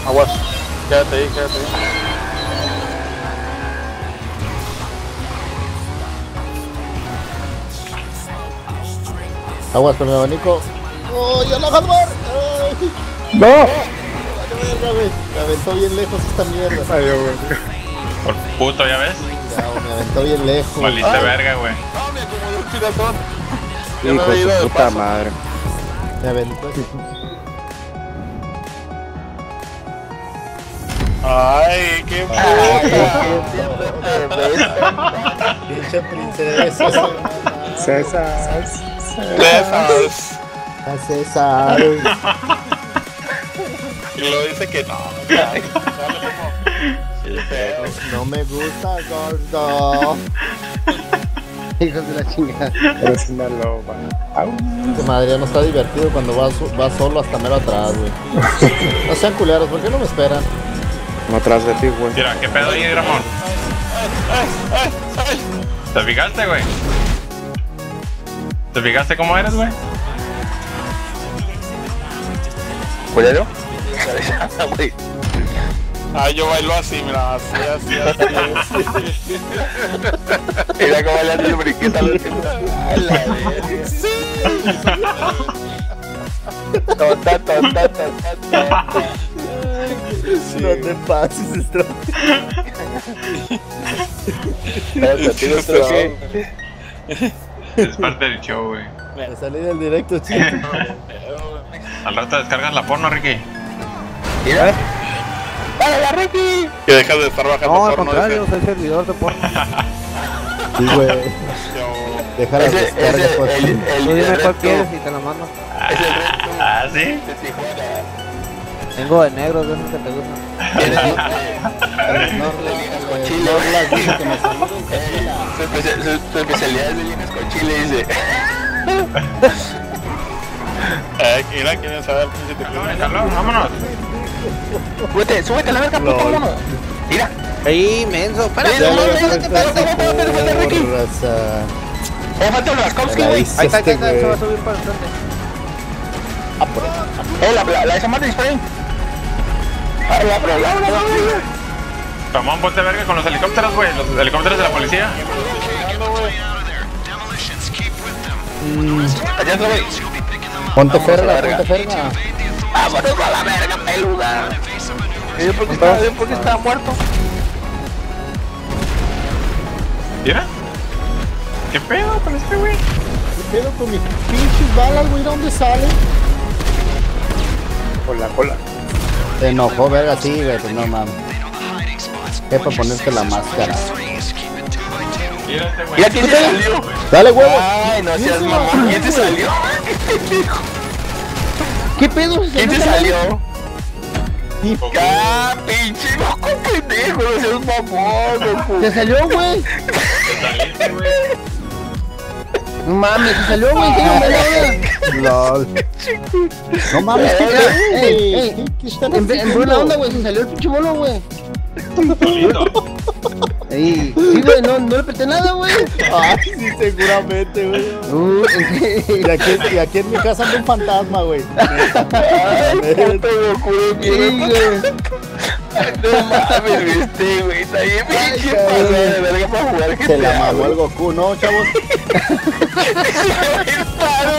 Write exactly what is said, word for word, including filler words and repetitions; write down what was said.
Aguas. Quédate ahí, quédate ahí. Aguas con el abanico. ¡Oh, ya la Hotbar! ¡No! Vale, verga, güey. Me aventó bien lejos esta mierda. Ay, güey. Por puto, ¿ya ves? Ya, me aventó bien lejos. Maliste verga, güey. ¡Ah, me acomodó un piratón! Ya me Hijo había de ido su de puta paso. madre. Me aventó. ¡Ay, qué puta! Pinche princesa. César. César. A César. Y luego dice que no. Dale, dale, No me gusta, gordo. Hijos de la chingada. Eres una loba. Au. Este madre no está divertido cuando vas va solo hasta mero atrás, güey. No sean culeros, ¿por qué no me esperan? No atrás de ti, güey. Mira, ¿qué pedo ahí, Ramón? ¿Te fijaste, güey? ¿Te fijaste cómo eres, güey? ¿Culero? Güey. Ah, yo bailo así, mira, así, así, así, así. Mira cómo le hace el briqueta a los que... Tonta, tonta, tonta, tonta. No te pases, esto. Es parte del show, güey. Me salí del directo, chico. Al rato descargas la porno, Ricky. Mira. ¡Dale, Ricky! Que dejas de estar bajando No, al porno, contrario, dice. soy servidor de porno. Sí, güey. Yo- Deja las Ese- descargas, ese- pues. el- el Tú dime resto cuál quieres y te lo mando. Es el resto Ah, ¿sí? de Tijuana. Tengo de negros, de esos que te gustan. Tiene- No, con chile. Norlas dice que me saludan. Eh, Su, especia- su- su especialidad es de líneas con chile, dice. Eh, mira, quieren saber pinche Calor, Tijuana. calor, vámonos. Súbete, súbete a la verga, puto Lol. mono. Mira. Ey, menso, espérate. Ya, Ya no, le no, no, falta no, no, esta no, no, no, no, Ricky. porraza. Eh, falta los Kowski, La güey. hice Ahí está, ahí este, está, se va a güey. subir para el frente. Ah, por ahí. Eh, la, la, la de esa madre dispara ahí. Ah, la, la, la, la, la, la. Ramón, ponte verga con los helicópteros, güey. Los helicópteros de la policía. Allá está, güey. Ponte Vamos a la ferga, verga. ponte ferga. Vámonos a la verga, peluda. ¿Y yo por qué estaba, yo por qué estaba muerto? ¿Mira? ¿Qué pedo con este, güey? ¿Qué pedo con mis pinches balas, güey? ¿Dónde salen? Cola, cola. Se enojó, verga, sí, güey, pues no mames. Es para ponerte la máscara. Mira este, güey. Mira quién se salió. Dale, huevo. Ay, no seas mamón. ¿Quién se salió? ¿Qué pedo? ¿Quién se salió? Goku. ¡Ah, pinche loco pendejo! No seas mamón, loco. ¿Se salió, güey? Saliste, güey. No mames, se salió, güey. ¿Qué no LOL. No mames, ¿qué pedo? Ey, ey, ¿qué están haciendo? En buena onda, güey, se salió el pinche mono, güey. Solito. Ey, sí, güey, no, no le peté nada, güey. Ah, sí, seguramente, güey. Uh, y, aquí, y aquí en mi casa anda un fantasma, güey. Ay, puto Goku de Sí, mierda. güey. No mames, viste, güey. Está bien pinche cabrón. pasada de verga para jugar G T A. Se la mamó el Goku, ¿no, chavos? Se va a ir para